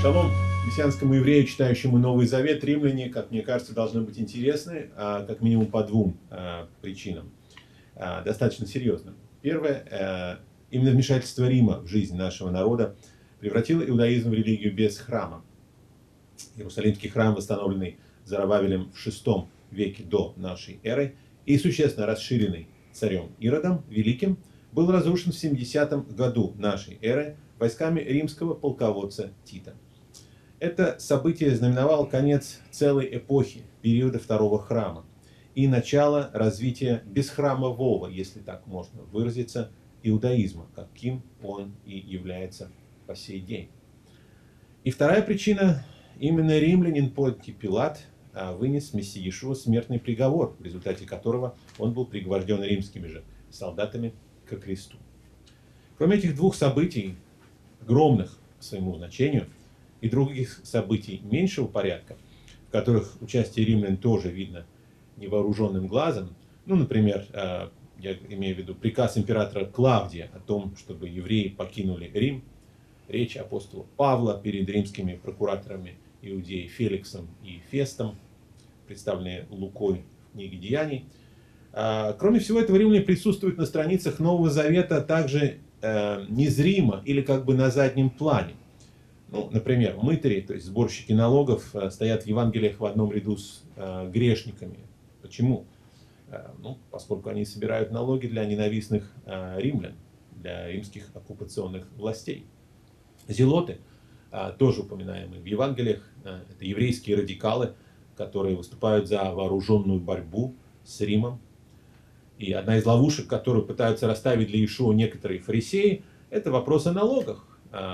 Шалом мессианскому еврею, читающему Новый Завет. Римляне, как мне кажется, должны быть интересны, как минимум по двум причинам, достаточно серьезным. Первое, именно вмешательство Рима в жизнь нашего народа превратило иудаизм в религию без храма. Иерусалимский храм, восстановленный Зоробабелем в VI веке до нашей эры и существенно расширенный царем Иродом Великим, был разрушен в 70 году нашей эры войсками римского полководца Тита. Это событие знаменовало конец целой эпохи, периода Второго храма, и начало развития бесхрамового, если так можно выразиться, иудаизма, каким он и является по сей день. И вторая причина, именно римлянин Понтий Пилат вынес мессии Иешуа смертный приговор, в результате которого он был пригвожден римскими же солдатами ко кресту. Кроме этих двух событий, огромных по своему значению, и других событий меньшего порядка, в которых участие римлян тоже видно невооруженным глазом, ну, например, я имею в виду приказ императора Клавдия о том, чтобы евреи покинули Рим, речь апостола Павла перед римскими прокураторами Иудеи Феликсом и Фестом, представленные Лукой в книге Деяний. Кроме всего этого, римляне присутствуют на страницах Нового Завета также незримо или как бы на заднем плане. Ну, например, мытари, то есть сборщики налогов, стоят в Евангелиях в одном ряду с грешниками. Почему? Ну, поскольку они собирают налоги для ненавистных римлян, для римских оккупационных властей. Зелоты, тоже упоминаемые в Евангелиях, это еврейские радикалы, которые выступают за вооруженную борьбу с Римом. И одна из ловушек, которую пытаются расставить для Иешуа некоторые фарисеи, это вопрос о налогах.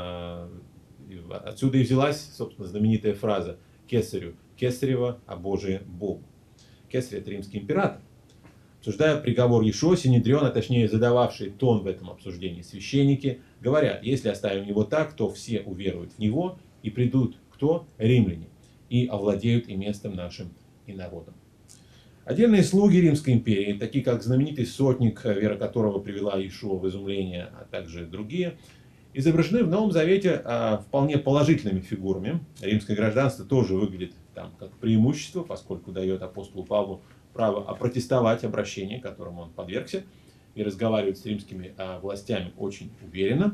Отсюда и взялась, собственно, знаменитая фраза «Кесарю Кесарева, а Божие Богу». Кесарь – это римский император. Обсуждая приговор Иешуа, Синедрион, а точнее задававшие тон в этом обсуждении священники, говорят: если оставим его так, то все уверуют в него, и придут кто? Римляне, и овладеют и местом нашим, и народом. Отдельные слуги Римской империи, такие как знаменитый сотник, вера которого привела Иешуа в изумление, а также другие, изображены в Новом Завете вполне положительными фигурами. Римское гражданство тоже выглядит там как преимущество, поскольку дает апостолу Павлу право опротестовать обращение, которому он подвергся, и разговаривать с римскими властями очень уверенно.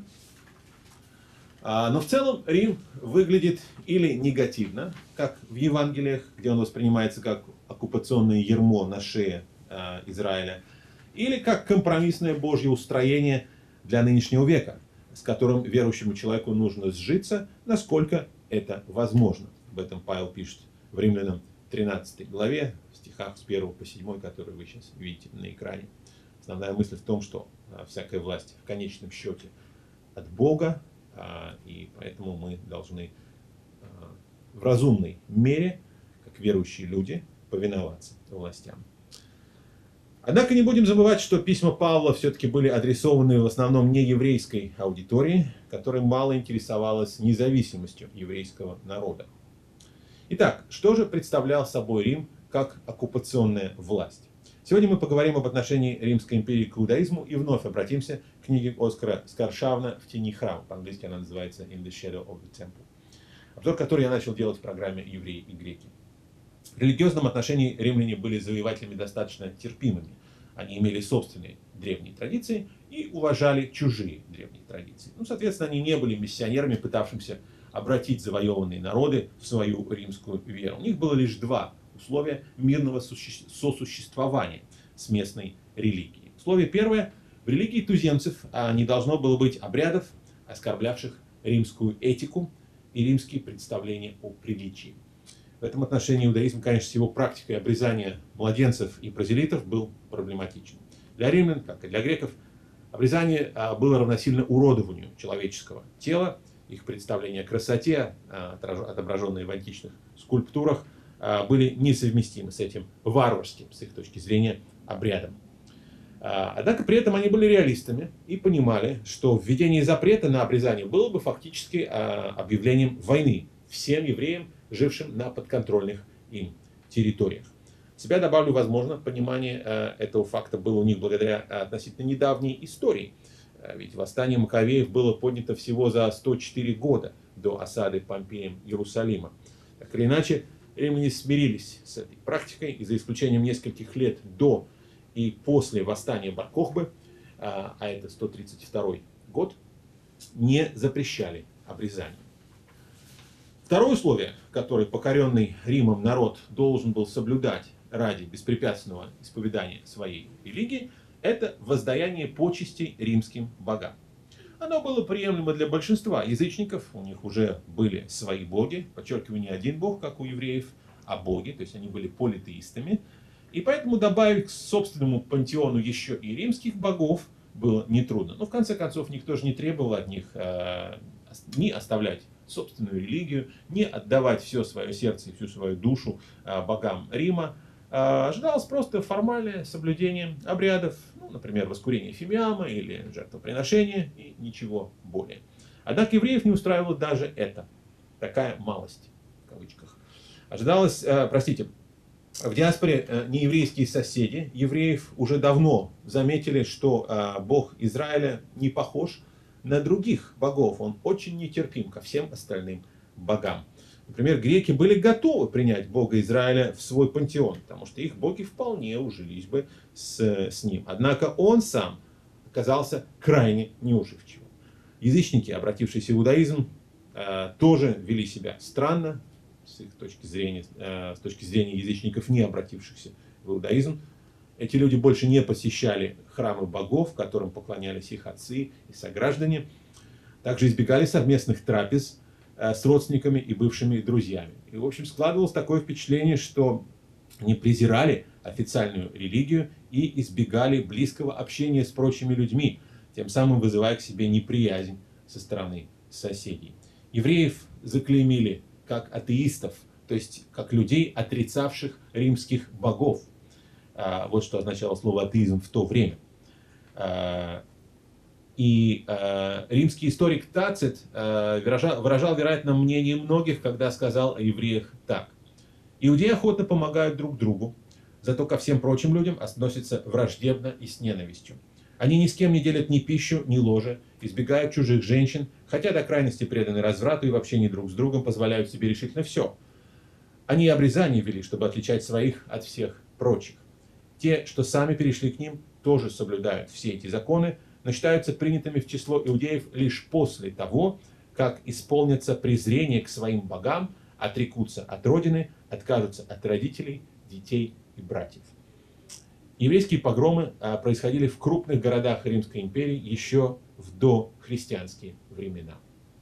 Но в целом Рим выглядит или негативно, как в Евангелиях, где он воспринимается как оккупационное ярмо на шее Израиля, или как компромиссное Божье устроение для нынешнего века, с которым верующему человеку нужно сжиться, насколько это возможно. Об этом Павел пишет в Римлянам 13 главе, в стихах с 1 по 7, которые вы сейчас видите на экране. Основная мысль в том, что всякая власть в конечном счете от Бога, и поэтому мы должны в разумной мере, как верующие люди, повиноваться властям. Однако не будем забывать, что письма Павла все-таки были адресованы в основном не еврейской аудитории, которая мало интересовалась независимостью еврейского народа. Итак, что же представлял собой Рим как оккупационная власть? Сегодня мы поговорим об отношении Римской империи к иудаизму и вновь обратимся к книге Оскара Скаршавна «В тени храма». По-английски она называется «In the shadow of the temple». Обзор, который я начал делать в программе «Евреи и греки». В религиозном отношении римляне были завоевателями достаточно терпимыми. Они имели собственные древние традиции и уважали чужие древние традиции. Ну, соответственно, они не были миссионерами, пытавшимися обратить завоеванные народы в свою римскую веру. У них было лишь два условия мирного сосуществования с местной религией. Условие первое. В религии туземцев не должно было быть обрядов, оскорблявших римскую этику и римские представления о приличии. В этом отношении иудаизм, конечно, с его практикой обрезания младенцев и прозелитов был проблематичен. Для римлян, как и для греков, обрезание было равносильно уродованию человеческого тела. Их представления о красоте, отображенные в античных скульптурах, были несовместимы с этим варварским, с их точки зрения, обрядом. Однако при этом они были реалистами и понимали, что введение запрета на обрезание было бы фактически объявлением войны всем евреям, жившим на подконтрольных им территориях. Себя добавлю, возможно, понимание этого факта было у них благодаря относительно недавней истории. Ведь восстание Маковеев было поднято всего за 104 года до осады Помпеем Иерусалима. Так или иначе, римляне смирились с этой практикой, и за исключением нескольких лет до и после восстания Бар-Кохбы, а это 132 год, не запрещали обрезание. Второе условие, которое покоренный Римом народ должен был соблюдать ради беспрепятственного исповедания своей религии, это воздаяние почестей римским богам. Оно было приемлемо для большинства язычников, у них уже были свои боги, подчеркиваю, не один бог, как у евреев, а боги, то есть они были политеистами, и поэтому добавить к собственному пантеону еще и римских богов было нетрудно. Но в конце концов никто же не требовал от них ни оставлять собственную религию, не отдавать все свое сердце и всю свою душу богам Рима. Ожидалось просто формальное соблюдение обрядов, ну, например, воскурение фимиама или жертвоприношение, и ничего более. Однако евреев не устраивала даже это, такая малость, в кавычках. Ожидалось, в диаспоре нееврейские соседи евреев уже давно заметили, что бог Израиля не похож на других богов, он очень нетерпим ко всем остальным богам. Например, греки были готовы принять бога Израиля в свой пантеон, потому что их боги вполне ужились бы с ним. Однако он сам оказался крайне неуживчивым. Язычники, обратившиеся в иудаизм, тоже вели себя странно, с их точки зрения, с точки зрения язычников, не обратившихся в иудаизм. Эти люди больше не посещали храмы богов, которым поклонялись их отцы и сограждане. Также избегали совместных трапез с родственниками и бывшими друзьями. И, в общем, складывалось такое впечатление, что они презирали официальную религию и избегали близкого общения с прочими людьми, тем самым вызывая к себе неприязнь со стороны соседей. Евреев заклеймили как атеистов, то есть как людей, отрицавших римских богов. Вот что означало слово атеизм в то время. И римский историк Тацит выражал, вероятно, мнение многих, когда сказал о евреях так. Иудеи охотно помогают друг другу, зато ко всем прочим людям относятся враждебно и с ненавистью. Они ни с кем не делят ни пищу, ни ложе, избегают чужих женщин, хотя до крайности преданы разврату и в общении друг с другом позволяют себе решительно все. Они обрезание вели, чтобы отличать своих от всех прочих. Те, что сами перешли к ним, тоже соблюдают все эти законы, но считаются принятыми в число иудеев лишь после того, как исполнятся презрение к своим богам, отрекутся от родины, откажутся от родителей, детей и братьев. Еврейские погромы происходили в крупных городах Римской империи еще в дохристианские времена.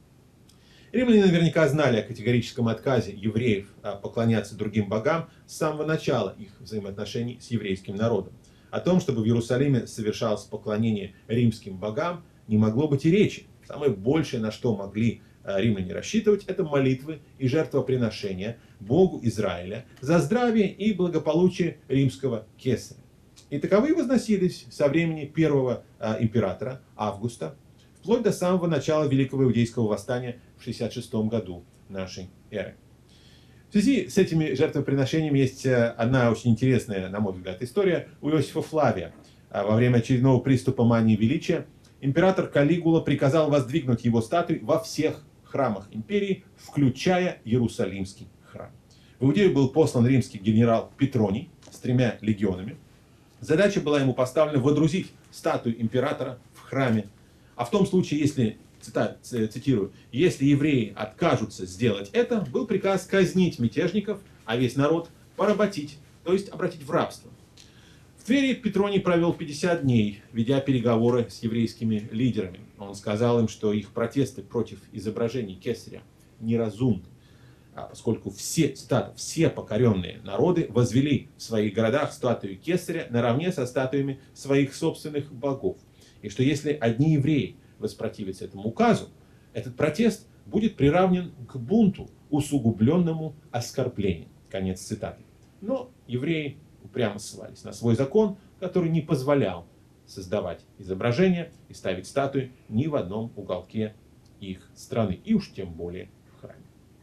Римляне наверняка знали о категорическом отказе евреев поклоняться другим богам с самого начала их взаимоотношений с еврейским народом. О том, чтобы в Иерусалиме совершалось поклонение римским богам, не могло быть и речи. Самое большее, на что могли римляне рассчитывать, это молитвы и жертвоприношения Богу Израиля за здравие и благополучие римского кесаря. И таковые возносились со времени первого императора Августа, вплоть до самого начала Великого Иудейского восстания в 66 году нашей эры. В связи с этими жертвоприношениями есть одна очень интересная, на мой взгляд, история у Иосифа Флавия. Во время очередного приступа мании величия император Калигула приказал воздвигнуть его статуи во всех храмах империи, включая Иерусалимский храм. В Иудею был послан римский генерал Петроний с 3 легионами. Задача была ему поставлена водрузить статую императора в храме. А в том случае, если, цитирую, если евреи откажутся сделать это, был приказ казнить мятежников, а весь народ поработить, то есть обратить в рабство. В Твери Петроний провел 50 дней, ведя переговоры с еврейскими лидерами. Он сказал им, что их протесты против изображений кесаря неразумны, поскольку все покоренные народы возвели в своих городах статуи кесаря наравне со статуями своих собственных богов. И что если одни евреи воспротивятся этому указу, этот протест будет приравнен к бунту, усугубленному оскорблением. Конец цитаты. Но евреи упрямо ссылались на свой закон, который не позволял создавать изображения и ставить статуи ни в одном уголке их страны, и уж тем более в храме.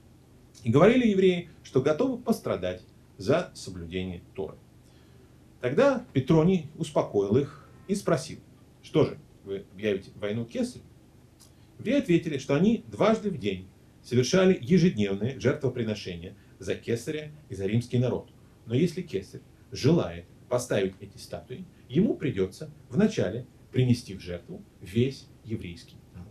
И говорили евреи, что готовы пострадать за соблюдение Торы. Тогда Петроний успокоил их и спросил: что же, вы объявите войну кесарю? Евреи ответили, что они дважды в день совершали ежедневные жертвоприношения за Кесаря и за римский народ. Но если Кесарь желает поставить эти статуи, ему придется вначале принести в жертву весь еврейский народ.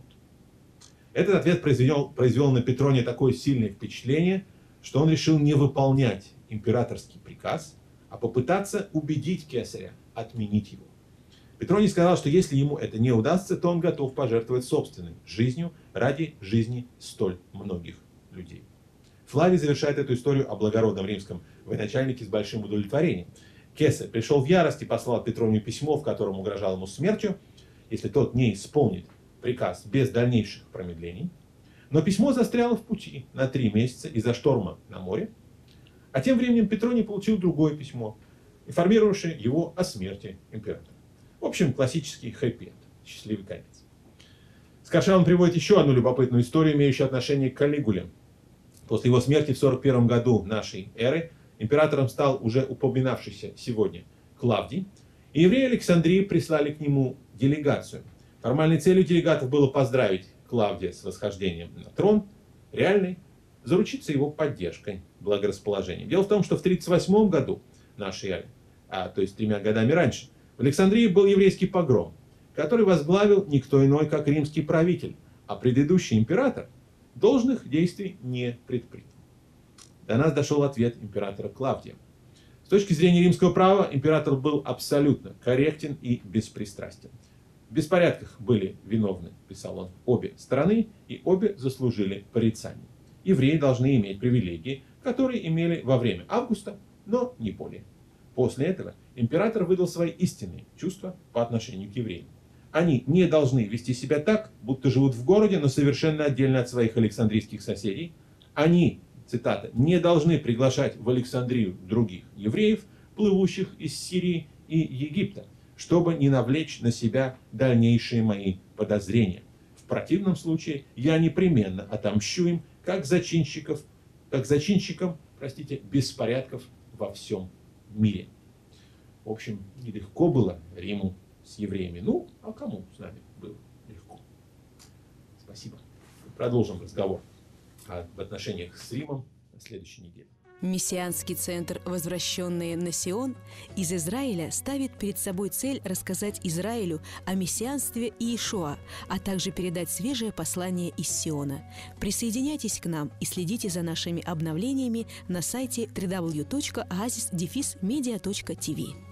Этот ответ произвел на Петрония такое сильное впечатление, что он решил не выполнять императорский приказ, а попытаться убедить Кесаря отменить его. Петроний сказал, что если ему это не удастся, то он готов пожертвовать собственной жизнью ради жизни столь многих людей. Флавий завершает эту историю о благородном римском военачальнике с большим удовлетворением. Кесарь пришел в ярость и послал Петронию письмо, в котором угрожал ему смертью, если тот не исполнит приказ без дальнейших промедлений. Но письмо застряло в пути на 3 месяца из-за шторма на море. А тем временем Петроний получил другое письмо, информировавшее его о смерти императора. В общем, классический хэппи-энд, счастливый конец. Скоршаун приводит еще одну любопытную историю, имеющую отношение к Каллигуле. После его смерти в 41 году нашей эры императором стал уже упоминавшийся сегодня Клавдий, и евреи Александрии прислали к нему делегацию. Формальной целью делегатов было поздравить Клавдия с восхождением на трон, реальной — заручиться его поддержкой, благорасположением. Дело в том, что в 38 году нашей эры, то есть 3 годами раньше, в Александрии был еврейский погром, который возглавил никто иной, как римский правитель, а предыдущий император должных действий не предпринял. До нас дошел ответ императора Клавдия. С точки зрения римского права император был абсолютно корректен и беспристрастен. В беспорядках были виновны, писал он, обе стороны, и обе заслужили порицание. Евреи должны иметь привилегии, которые имели во время Августа, но не более. После этого император выдал свои истинные чувства по отношению к евреям. Они не должны вести себя так, будто живут в городе, но совершенно отдельно от своих александрийских соседей. Они, цитата, не должны приглашать в Александрию других евреев, плывущих из Сирии и Египта, чтобы не навлечь на себя дальнейшие мои подозрения. В противном случае я непременно отомщу им, как зачинщикам, беспорядков во всем мире. В общем, нелегко было Риму с евреями. Ну, а кому с нами было легко? Спасибо. Продолжим разговор об отношениях с Римом на следующей неделе. Мессианский центр «Возвращенные на Сион» из Израиля ставит перед собой цель рассказать Израилю о мессианстве Иешуа, а также передать свежее послание из Сиона. Присоединяйтесь к нам и следите за нашими обновлениями на сайте www.oasis-media.tv.